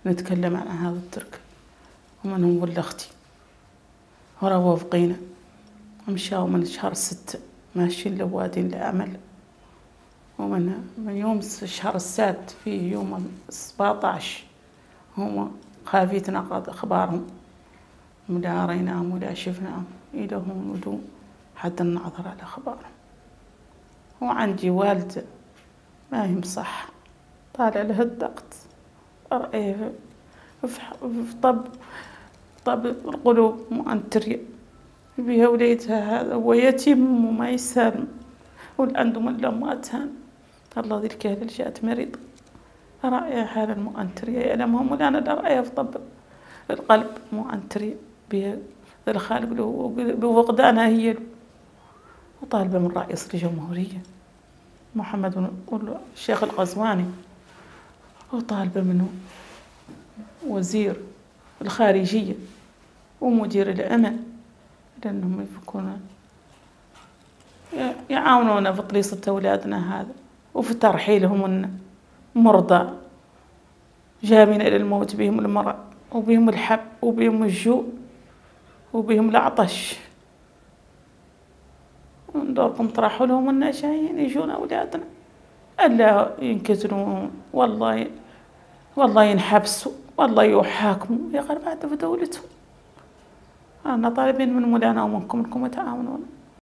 نتكلم عن هذا الترك، ومنهم ولد أختي ورووا بقينا ومشاو من شهر 6 ماشيين لوادين لعمل، ومن يوم شهر السادس في يوم 17 هم خافيتنا قد أخبارهم ولا ريناهم ولا شفناهم إلى هون ودون حتى نعثر على أخبارهم. وعندي والدة ما هي مصح، طالع لها الضغط في طب القلوب مؤنترية بها وليدها، هذا هو يتيم وما يسالم، والعندهم الأمواتان الله ذي الكهل جات مريض رأيها حالة مؤنترية يعلمهم، ولا أنا لا رأيها في طب القلب مؤنترية بها الخالق بفقدانها هي له. وطالبة من رئيس الجمهورية محمد الشيخ القزواني، وطالبة منه وزير الخارجية ومدير الأمن، لأنهم يفكون يعاونونا في طليصة أولادنا هذا وفي ترحيلهم المرضى جابين إلى الموت بهم المرض وبهم الحب وبهم الجوع وبهم العطش. ندوركم طرحوا لهم إن جايين يجون أولادنا ألا ينكسرون، والله ينحبسوا، والله يحاكموا يا غير بعد في دولتهم. أنا طالبين من مولانا ومنكم إنكم تعاونون.